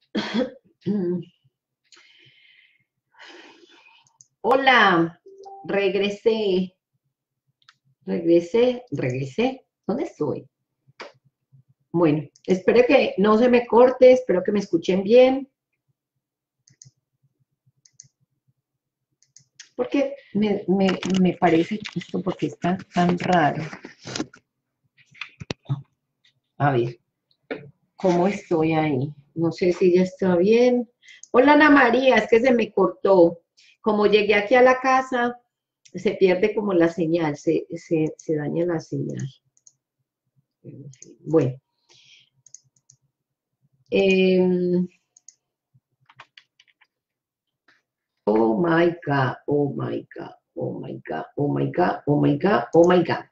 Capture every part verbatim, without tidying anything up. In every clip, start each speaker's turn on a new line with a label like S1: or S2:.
S1: Hola, regresé, regresé, regresé. ¿Dónde estoy? Bueno, espero que no se me corte, espero que me escuchen bien, porque me, me, me parece esto porque está tan raro. A ver, ¿cómo estoy ahí? No sé si ya está bien. Hola, Ana María, es que se me cortó. Como llegué aquí a la casa, se pierde como la señal, se, se, se daña la señal. Bueno, eh, oh my God, oh my God, oh my God, oh my God, oh my God, oh my God.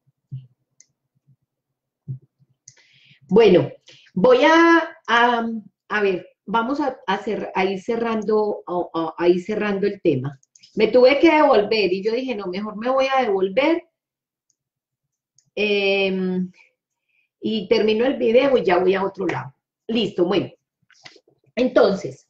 S1: Bueno, voy a, a, a ver, vamos a, a, cer- a ir cerrando, a, a- a ir cerrando el tema. Me tuve que devolver y yo dije, no, mejor me voy a devolver eh, y termino el video y ya voy a otro lado. Listo, bueno. Entonces,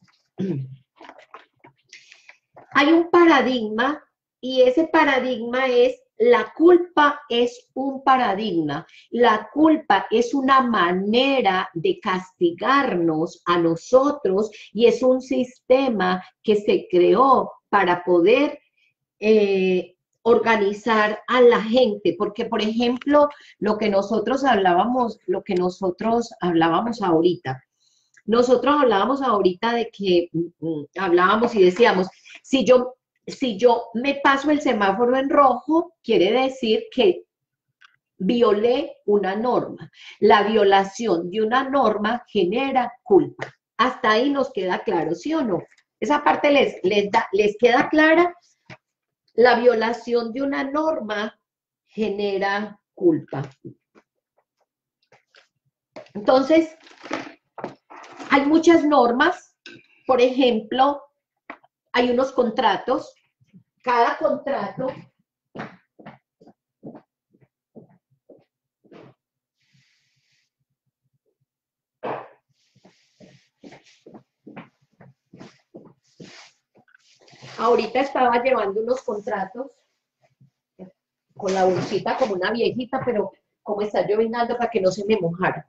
S1: hay un paradigma y ese paradigma es la culpa es un paradigma. La culpa es una manera de castigarnos a nosotros y es un sistema que se creó para poder eh, organizar a la gente, porque por ejemplo, lo que nosotros hablábamos, lo que nosotros hablábamos ahorita, nosotros hablábamos ahorita de que mm, hablábamos y decíamos, si yo, si yo me paso el semáforo en rojo, quiere decir que violé una norma. La violación de una norma genera culpa. Hasta ahí nos queda claro, ¿sí o no? Esa parte les, les, da, les queda clara. La violación de una norma genera culpa. Entonces, hay muchas normas, por ejemplo, hay unos contratos, cada contrato ahorita estaba llevando unos contratos con la bolsita como una viejita, pero como está llovinando para que no se me mojara.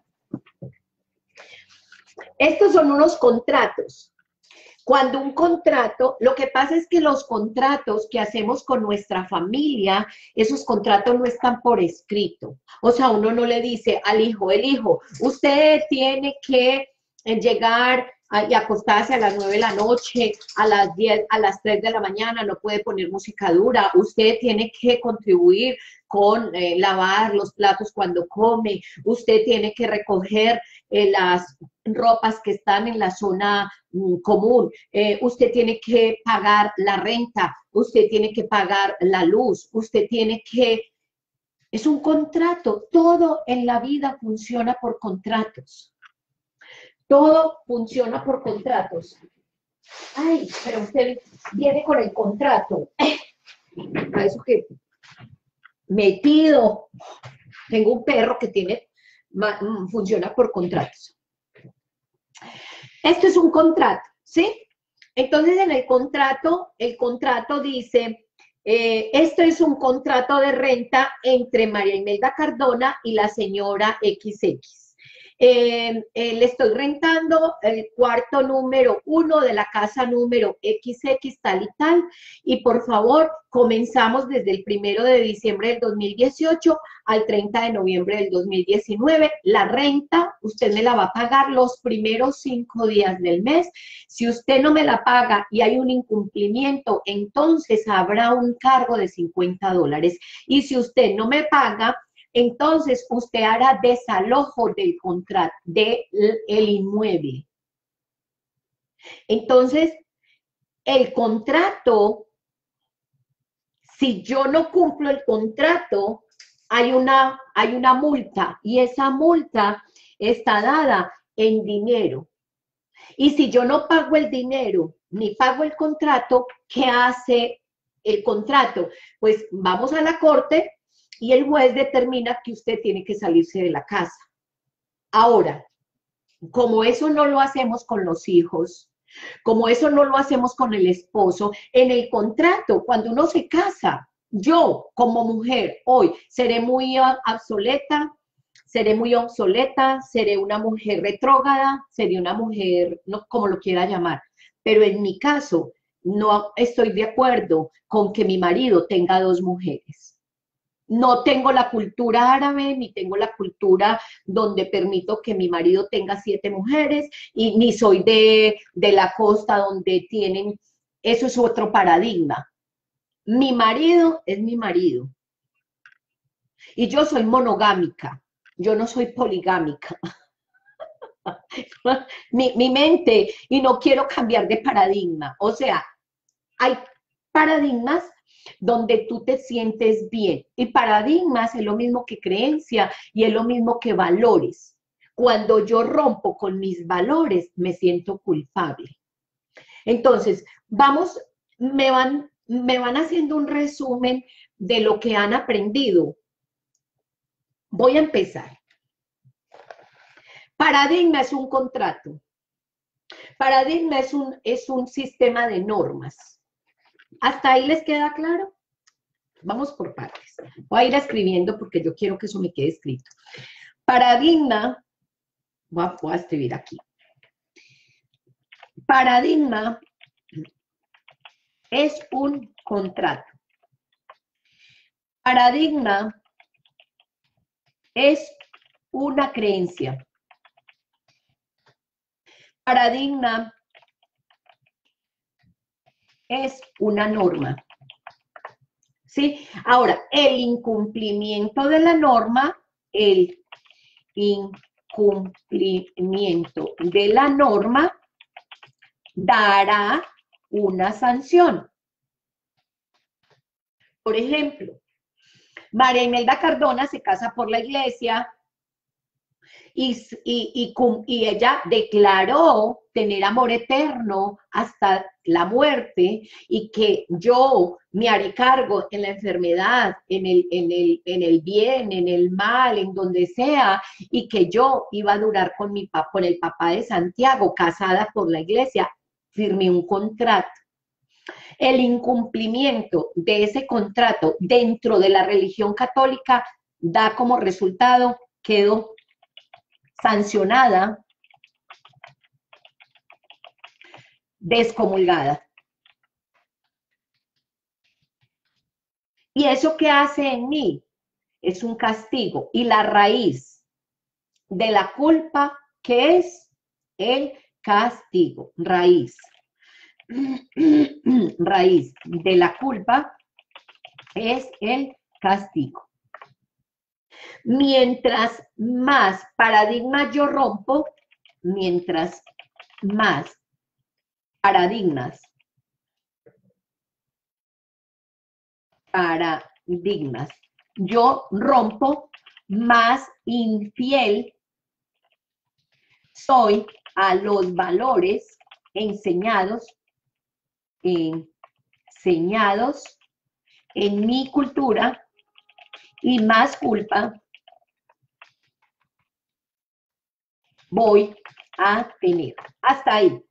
S1: Estos son unos contratos. Cuando un contrato, lo que pasa es que los contratos que hacemos con nuestra familia, esos contratos no están por escrito. O sea, uno no le dice al hijo, el hijo, usted tiene que llegar a, y acostarse a las nueve de la noche, a las diez, a las tres de la mañana, no puede poner música dura, usted tiene que contribuir con eh, lavar los platos cuando come, usted tiene que recoger eh, las ropas que están en la zona mm, común, eh, usted tiene que pagar la renta, usted tiene que pagar la luz, usted tiene que... Es un contrato, todo en la vida funciona por contratos, todo funciona por contratos. Ay, pero usted viene con el contrato, a eso que metido, tengo un perro que tiene, funciona por contratos. Esto es un contrato, ¿sí? Entonces, en el contrato, el contrato dice, eh, esto es un contrato de renta entre María Imelda Cardona y la señora equis equis. Eh, eh, le estoy rentando el cuarto número uno de la casa número equis equis tal y tal, y por favor, comenzamos desde el primero de diciembre del dos mil dieciocho al treinta de noviembre del dos mil diecinueve. La renta, usted me la va a pagar los primeros cinco días del mes. Si usted no me la paga y hay un incumplimiento, entonces habrá un cargo de cincuenta dólares. Y si usted no me paga, entonces usted hará desalojo del contrato, del inmueble. Entonces, el contrato, si yo no cumplo el contrato, hay una, hay una multa y esa multa está dada en dinero. Y si yo no pago el dinero ni pago el contrato, ¿qué hace el contrato? Pues vamos a la corte y el juez determina que usted tiene que salirse de la casa. Ahora, como eso no lo hacemos con los hijos, como eso no lo hacemos con el esposo, en el contrato, cuando uno se casa, yo como mujer hoy seré muy uh, obsoleta, seré muy obsoleta, seré una mujer retrógrada, seré una mujer, no, como lo quiera llamar, pero en mi caso no estoy de acuerdo con que mi marido tenga dos mujeres. No tengo la cultura árabe, ni tengo la cultura donde permito que mi marido tenga siete mujeres, y ni soy de, de la costa donde tienen, eso es otro paradigma. Mi marido es mi marido. Y yo soy monogámica, yo no soy poligámica. mi, mi mente, y no quiero cambiar de paradigma. O sea, hay paradigmas donde tú te sientes bien. Y paradigmas es lo mismo que creencia y es lo mismo que valores. Cuando yo rompo con mis valores, me siento culpable. Entonces, vamos, me van, me van haciendo un resumen de lo que han aprendido. Voy a empezar. Paradigma es un contrato. Paradigma es un, es un sistema de normas. ¿Hasta ahí les queda claro? Vamos por partes. Voy a ir escribiendo porque yo quiero que eso me quede escrito. Paradigma, voy a, voy a escribir aquí. Paradigma es un contrato. Paradigma es una creencia. Paradigma es una norma. ¿Sí? Ahora, el incumplimiento de la norma, el incumplimiento de la norma dará una sanción. Por ejemplo, María Imelda Cardona se casa por la iglesia y, y, y, y ella declaró tener amor eterno hasta la muerte y que yo me haré cargo en la enfermedad, en el, en, el, en el bien, en el mal, en donde sea, y que yo iba a durar con, mi, con el papá de Santiago, casada por la iglesia, firmé un contrato. El incumplimiento de ese contrato dentro de la religión católica da como resultado, quedó sancionada, descomulgada. ¿Y eso qué hace en mí? Es un castigo. Y la raíz de la culpa, ¿qué es? El castigo. Raíz. Raíz de la culpa es el castigo. Mientras más paradigmas yo rompo, mientras más paradigmas, paradigmas yo rompo, más infiel soy a los valores enseñados, enseñados en mi cultura, y más culpa voy a tener. Hasta ahí.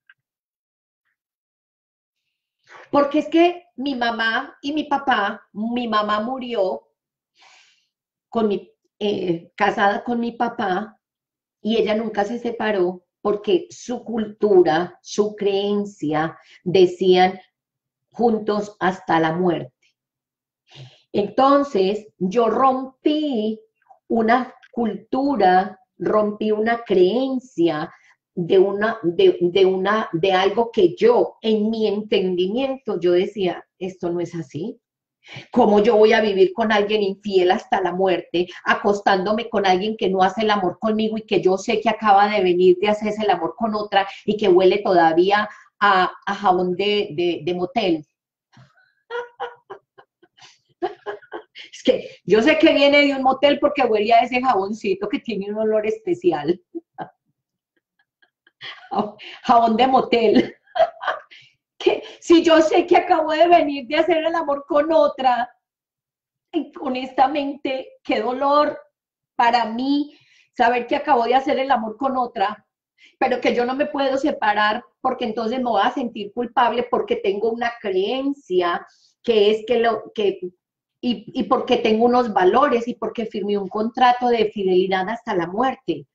S1: Porque es que mi mamá y mi papá, mi mamá murió con mi, eh, casada con mi papá, y ella nunca se separó porque su cultura, su creencia, decían juntos hasta la muerte. Entonces, yo rompí una cultura, rompí una creencia de, una, de, de, una, de algo que yo, en mi entendimiento, yo decía, esto no es así. ¿Cómo yo voy a vivir con alguien infiel hasta la muerte, acostándome con alguien que no hace el amor conmigo y que yo sé que acaba de venir de hacerse el amor con otra y que huele todavía a, a jabón de, de, de motel? Es que yo sé que viene de un motel porque huele a ese jaboncito que tiene un olor especial. Jabón de motel. Que si yo sé que acabo de venir de hacer el amor con otra, honestamente, qué dolor para mí saber que acabo de hacer el amor con otra, pero que yo no me puedo separar porque entonces me voy a sentir culpable porque tengo una creencia que es que lo que y, y porque tengo unos valores y porque firmé un contrato de fidelidad hasta la muerte.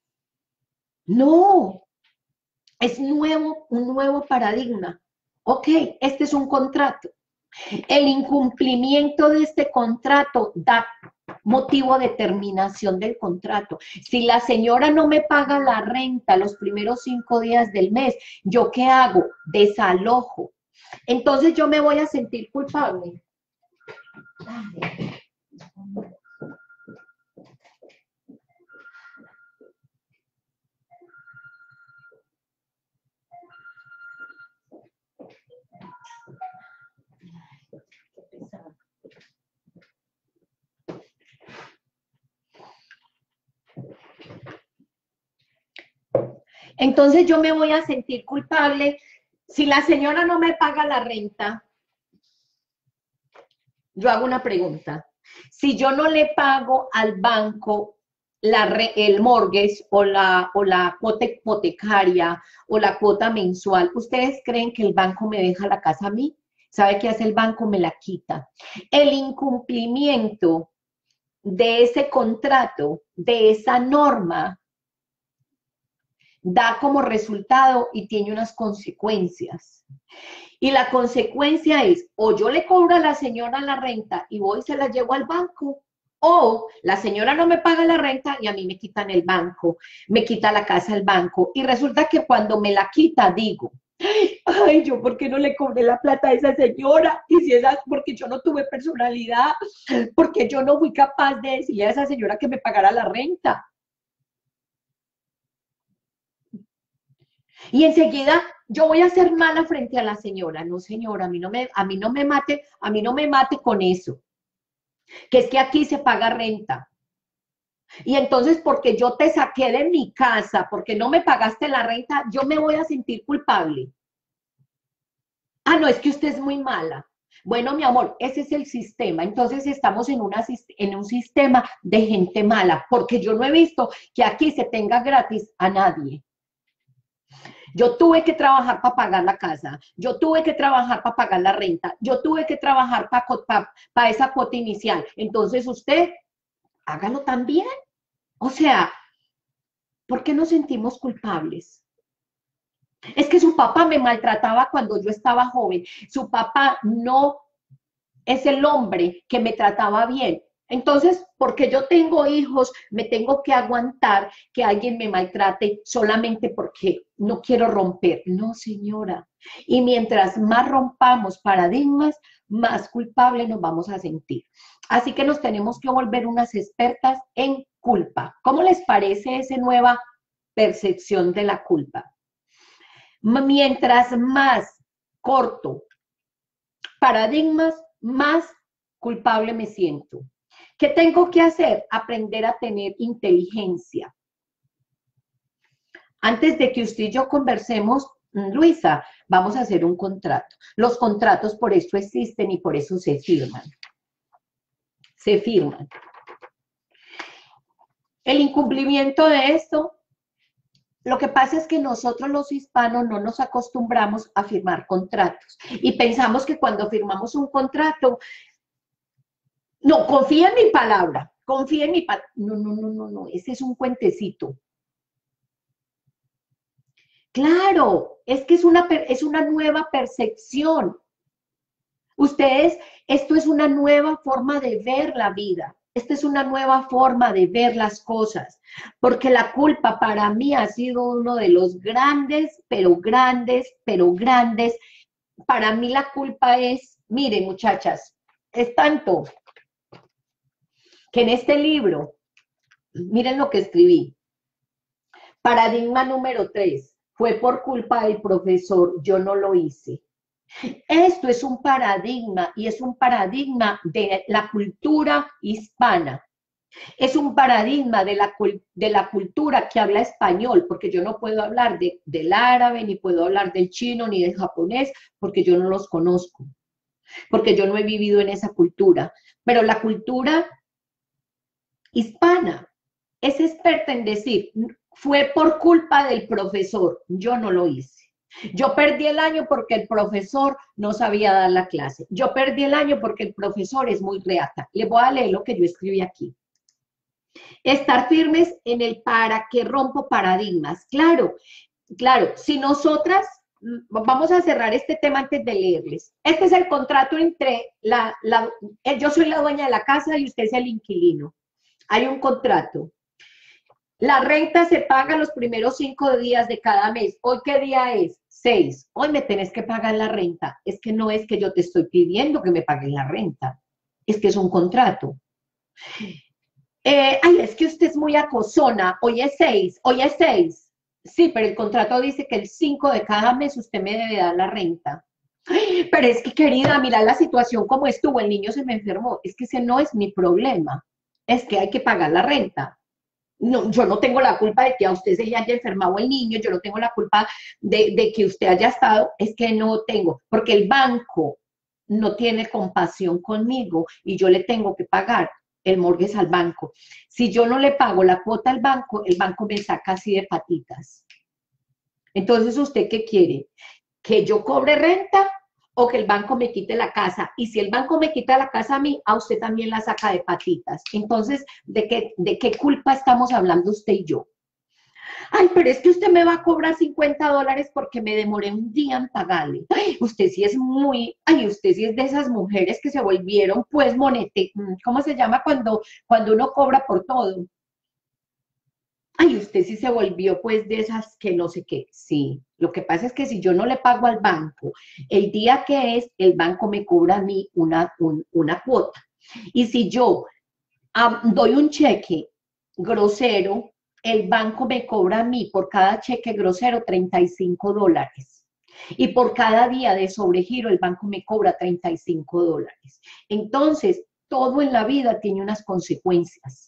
S1: No, es nuevo, un nuevo paradigma. Ok, este es un contrato. El incumplimiento de este contrato da motivo de terminación del contrato. Si la señora no me paga la renta los primeros cinco días del mes, ¿yo qué hago? Desalojo. Entonces yo me voy a sentir culpable. Entonces yo me voy a sentir culpable si la señora no me paga la renta. Yo hago una pregunta. Si yo no le pago al banco la, el mortgage o la, o la cuota hipotecaria o la cuota mensual, ¿ustedes creen que el banco me deja la casa a mí? ¿Sabe qué hace el banco? Me la quita. El incumplimiento de ese contrato, de esa norma, da como resultado y tiene unas consecuencias. Y la consecuencia es, o yo le cobro a la señora la renta y voy y se la llevo al banco, o la señora no me paga la renta y a mí me quitan el banco, me quita la casa al banco. Y resulta que cuando me la quita, digo, ay, yo por qué no le cobré la plata a esa señora, y si esa, porque yo no tuve personalidad, porque yo no fui capaz de decirle a esa señora que me pagara la renta. Y enseguida yo voy a ser mala frente a la señora. No, señora, a mí no me, a mí no me mate, a mí no me mate con eso. Que es que aquí se paga renta. Y entonces, porque yo te saqué de mi casa, porque no me pagaste la renta, yo me voy a sentir culpable. Ah, no, es que usted es muy mala. Bueno, mi amor, ese es el sistema. Entonces estamos en, una, en un sistema de gente mala, porque yo no he visto que aquí se tenga gratis a nadie. Yo tuve que trabajar para pagar la casa, yo tuve que trabajar para pagar la renta, yo tuve que trabajar para pa, pa esa cuota inicial. Entonces usted, hágalo también. O sea, ¿por qué nos sentimos culpables? Es que su papá me maltrataba cuando yo estaba joven. Su papá no es el hombre que me trataba bien. Entonces, porque yo tengo hijos, me tengo que aguantar que alguien me maltrate solamente porque no quiero romper. No, señora. Y mientras más rompamos paradigmas, más culpable nos vamos a sentir. Así que nos tenemos que volver unas expertas en culpa. ¿Cómo les parece esa nueva percepción de la culpa? Mientras más corto paradigmas, más culpable me siento. ¿Qué tengo que hacer? Aprender a tener inteligencia. Antes de que usted y yo conversemos, Luisa, vamos a hacer un contrato. Los contratos por eso existen y por eso se firman. Se firman. El incumplimiento de esto, lo que pasa es que nosotros los hispanos no nos acostumbramos a firmar contratos y pensamos que cuando firmamos un contrato, no, confía en mi palabra, confía en mi palabra. No, no, no, no, no, ese es un cuentecito. Claro, es que es una, es una nueva percepción. Ustedes, esto es una nueva forma de ver la vida. Esta es una nueva forma de ver las cosas, porque la culpa para mí ha sido uno de los grandes, pero grandes, pero grandes. Para mí la culpa es, miren muchachas, es tanto que en este libro, miren lo que escribí. Paradigma número tres, fue por culpa del profesor, yo no lo hice. Esto es un paradigma y es un paradigma de la cultura hispana. Es un paradigma de la, de la cultura que habla español, porque yo no puedo hablar de, del árabe, ni puedo hablar del chino, ni del japonés, porque yo no los conozco, porque yo no he vivido en esa cultura. Pero la cultura hispana es experta en decir, fue por culpa del profesor, yo no lo hice. Yo perdí el año porque el profesor no sabía dar la clase. Yo perdí el año porque el profesor es muy reata. Le voy a leer lo que yo escribí aquí. Estar firmes en el para que rompo paradigmas. Claro, claro, si nosotras, vamos a cerrar este tema antes de leerles. Este es el contrato entre, la, la, yo soy la dueña de la casa y usted es el inquilino. Hay un contrato. La renta se paga los primeros cinco días de cada mes. ¿Hoy qué día es? Seis. Hoy me tenés que pagar la renta. Es que no es que yo te estoy pidiendo que me paguen la renta. Es que es un contrato. Eh, ay, es que usted es muy acosona. Hoy es seis. Hoy es seis. Sí, pero el contrato dice que el cinco de cada mes usted me debe dar la renta. Ay, pero es que, querida, mira la situación como estuvo. El niño se me enfermó. Es que ese no es mi problema. Es que hay que pagar la renta. No, yo no tengo la culpa de que a usted se le haya enfermado el niño, yo no tengo la culpa de, de que usted haya estado, es que no tengo, porque el banco no tiene compasión conmigo y yo le tengo que pagar el mortgage al banco. Si yo no le pago la cuota al banco, el banco me saca así de patitas. Entonces, ¿usted qué quiere? ¿Que yo cobre renta o que el banco me quite la casa? Y si el banco me quita la casa a mí, a usted también la saca de patitas. Entonces, ¿de qué, de qué culpa estamos hablando usted y yo? Ay, pero es que usted me va a cobrar cincuenta dólares porque me demoré un día en pagarle. Ay, usted sí es muy, ay, usted sí es de esas mujeres que se volvieron, pues, monete, ¿cómo se llama cuando, cuando uno cobra por todo? Ay, usted sí se volvió pues de esas que no sé qué. Sí, lo que pasa es que si yo no le pago al banco, el día que es, el banco me cobra a mí una, un, una cuota. Y si yo um, doy un cheque grosero, el banco me cobra a mí por cada cheque grosero treinta y cinco dólares. Y por cada día de sobregiro, el banco me cobra treinta y cinco dólares. Entonces, todo en la vida tiene unas consecuencias.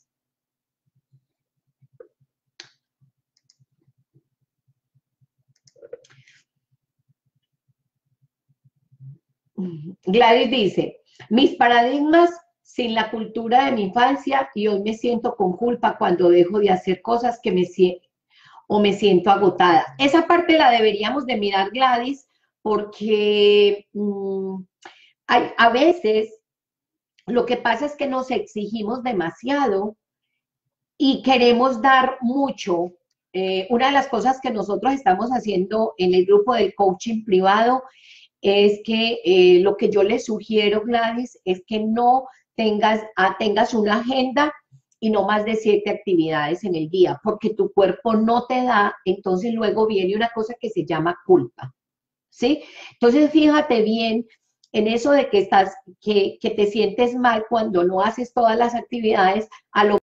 S1: Gladys dice, mis paradigmas sin la cultura de mi infancia y hoy me siento con culpa cuando dejo de hacer cosas que me siento o me siento agotada. Esa parte la deberíamos de mirar, Gladys, porque mmm, hay, a veces lo que pasa es que nos exigimos demasiado y queremos dar mucho. Eh, una de las cosas que nosotros estamos haciendo en el grupo del coaching privado es que eh, lo que yo les sugiero, Gladys, es que no tengas, ah, tengas una agenda y no más de siete actividades en el día, porque tu cuerpo no te da, entonces luego viene una cosa que se llama culpa, ¿sí? Entonces fíjate bien en eso de que estás, que, que te sientes mal cuando no haces todas las actividades, a lo